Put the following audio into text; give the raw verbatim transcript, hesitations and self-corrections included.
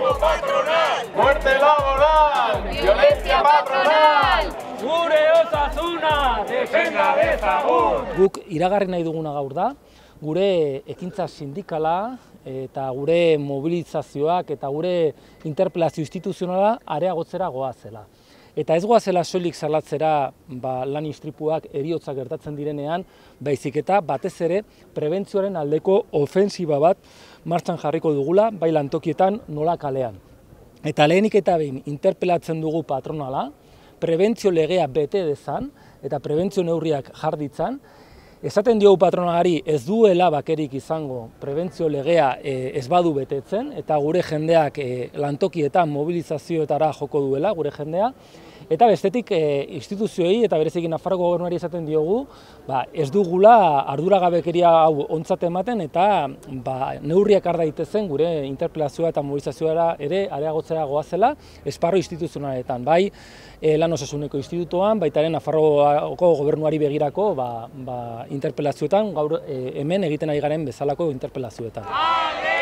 Paro patronal! Muerte laboral! Violencia patronal! Gure osasuna! Defenda dezagun! Guk iragarri nahi duguna gaur da, gure ekintza sindikala eta gure mobilizazioak eta gure interpelazio instituzionala areagotzera goazela. Eta ez goazela soilik salatzera ba, lan istripuak heriotzak gertatzen direnean, baizik eta batez ere prebentzioaren aldeko ofensiba bat martxan jarriko dugula, bai lantokietan nola kalean. Eta lehenik eta behin interpelatzen dugu patronala, prebentzio legea bete dezan eta prebentzio neurriak jar ditzan. Esaten diogu patronalari ez duela bakerik izango prebentzio legea e, ez badu betetzen, eta gure jendeak e, lantokietan mobilizazioetara joko duela, gure jendea. Eta bestetik e, instituzioei eta berezik Nafarroko gobernuari esaten diogu, ba, ez dugula arduragabekeria hau ontzat ematen eta ba, neurriak har daitezen gure interpelazioa eta mobilizazioa ere areagotzera goazela esparru instituzionaletan. Bai e, lan osasuneko institutoan, baita ere Nafarroko gobernuari begirako ba, ba, interpelazioetan, gaur e, hemen egiten ari garen bezalako interpelazioetan.